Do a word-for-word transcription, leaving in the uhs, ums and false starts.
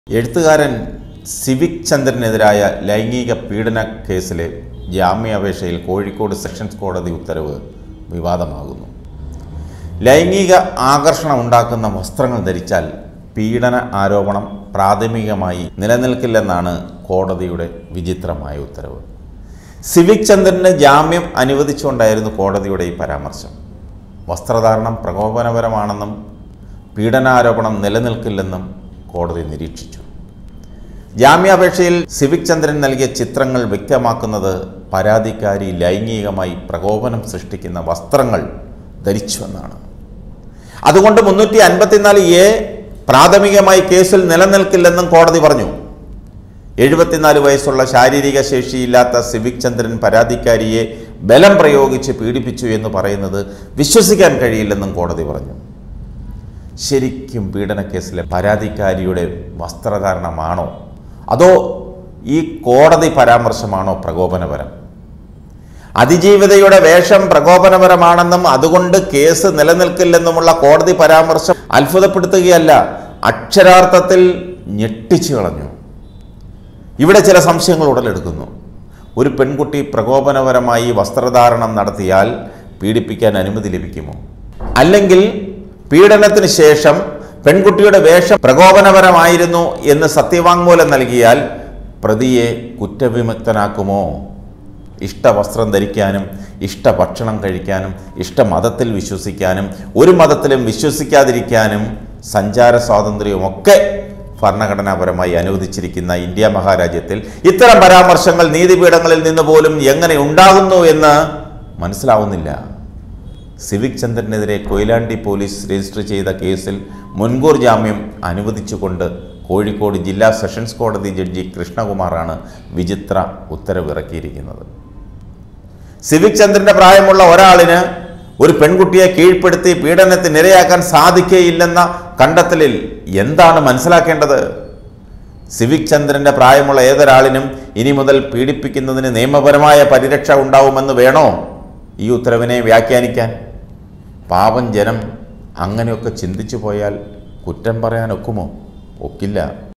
എഴുത്തുകാരൻ സിവിക് ചന്ദ്രനെതിരായ ലൈംഗിക പീഡന കേസിലെ ജാമ്യാപേക്ഷയിൽ കോഴിക്കോട് സെഷൻസ് കോടതി ഉത്തരവ് വിവാദമാകുന്നു. ലൈംഗിക ആകർഷണം ഉണ്ടാക്കുന്ന വസ്ത്രങ്ങൾ ധരിച്ചാൽ പീഡന ആരോപണം പ്രാഥമികമായി നിലനിൽക്കില്ലെന്നാണ് കോടതിയുടെ വിചിത്രമായ ഉത്തരവ്. സിവിക് ചന്ദ്രന് ജാമ്യം അനുവദിച്ചുകൊണ്ടായിരുന്നു കോടതിയുടെ ഈ പരാമർശം. വസ്ത്രധാരണം പ്രകോപനപരമാണെന്നും പീഡനാരോപണം നിലനിൽക്കില്ലെന്നും കോടതി നിരീക്ഷിച്ചു. ജാമ്യാപേക്ഷയിൽ സിവിക് ചന്ദ്രൻ നൽകിയ ചിത്രങ്ങൾ വ്യക്തമാക്കുന്നത് പരാതിക്കാരി ലൈംഗികമായി പ്രകോപനം സൃഷ്ടിക്കുന്ന വസ്ത്രങ്ങൾ ധരിച്ചുവെന്നാണ്. അതുകൊണ്ട് മുന്നൂറ്റി അൻപത്തിനാല് എ പ്രാഥമികമായി കേസിൽ നിലനിൽക്കില്ലെന്നും കോടതി പറഞ്ഞു. എഴുപത്തിനാല് വയസ്സുള്ള ശാരീരിക ശേഷിയില്ലാത്ത സിവിക് ചന്ദ്രൻ പരാതിക്കാരിയെ ബലം പ്രയോഗിച്ച് പീഡിപ്പിച്ചു എന്ന് പറയുന്നത് വിശ്വസിക്കാൻ കഴിയില്ലെന്നും കോടതി പറഞ്ഞു. ശരിക്കും പീഡനക്കേസിലെ പരാതിക്കാരിയുടെ വസ്ത്രധാരണമാണോ അതോ ഈ കോടതി പരാമർശമാണോ പ്രകോപനപരം? അതിജീവിതയുടെ വേഷം പ്രകോപനപരമാണെന്നും അതുകൊണ്ട് കേസ് നിലനിൽക്കില്ലെന്നുമുള്ള കോടതി പരാമർശം അത്ഭുതപ്പെടുത്തുകയല്ല, അക്ഷരാർത്ഥത്തിൽ ഞെട്ടിച്ചു കളഞ്ഞു. ഇവിടെ ചില സംശയങ്ങൾ ഉടലെടുക്കുന്നു. ഒരു പെൺകുട്ടി പ്രകോപനപരമായി വസ്ത്രധാരണം നടത്തിയാൽ പീഡിപ്പിക്കാൻ അനുമതി ലഭിക്കുമോ? അല്ലെങ്കിൽ പീഡനത്തിന് ശേഷം പെൺകുട്ടിയുടെ വേഷം പ്രകോപനപരമായിരുന്നു എന്ന് സത്യവാങ്മൂലം നൽകിയാൽ പ്രതിയെ കുറ്റവിമുക്തനാക്കുമോ? ഇഷ്ടവസ്ത്രം ധരിക്കാനും ഇഷ്ടഭക്ഷണം കഴിക്കാനും ഇഷ്ടമതത്തിൽ വിശ്വസിക്കാനും ഒരു മതത്തിലും വിശ്വസിക്കാതിരിക്കാനും സഞ്ചാര സ്വാതന്ത്ര്യവുമൊക്കെ ഭരണഘടനാപരമായി അനുവദിച്ചിരിക്കുന്ന ഇന്ത്യ മഹാരാജ്യത്തിൽ ഇത്തരം പരാമർശങ്ങൾ നീതിപീഠങ്ങളിൽ നിന്ന് പോലും എങ്ങനെ ഉണ്ടാകുന്നു എന്ന് മനസ്സിലാവുന്നില്ല. സിവിക് ചന്ദ്രനെതിരെ കൊയിലാണ്ടി പോലീസ് രജിസ്റ്റർ ചെയ്ത കേസിൽ മുൻകൂർ ജാമ്യം അനുവദിച്ചുകൊണ്ട് കോഴിക്കോട് ജില്ലാ സെഷൻസ് കോടതി ജഡ്ജി കൃഷ്ണകുമാറാണ് വിചിത്ര ഉത്തരവിറക്കിയിരിക്കുന്നത്. സിവിക് ചന്ദ്രന്റെ പ്രായമുള്ള ഒരാളിന് ഒരു പെൺകുട്ടിയെ കീഴ്പ്പെടുത്തി പീഡനത്തിന് ഇരയാക്കാൻ സാധിക്കുകയില്ലെന്ന കണ്ടെത്തലിൽ എന്താണ് മനസ്സിലാക്കേണ്ടത്? സിവിക് ചന്ദ്രന്റെ പ്രായമുള്ള ഏതൊരാളിനും ഇനി മുതൽ പീഡിപ്പിക്കുന്നതിന് നിയമപരമായ പരിരക്ഷ ഉണ്ടാവുമെന്ന് വേണോ ഈ ഉത്തരവിനെ വ്യാഖ്യാനിക്കാൻ? പാവം ജനം അങ്ങനെയൊക്കെ ചിന്തിച്ചു പോയാൽ കുറ്റം പറയാൻ ഒക്കുമോ? ഒക്കില്ല.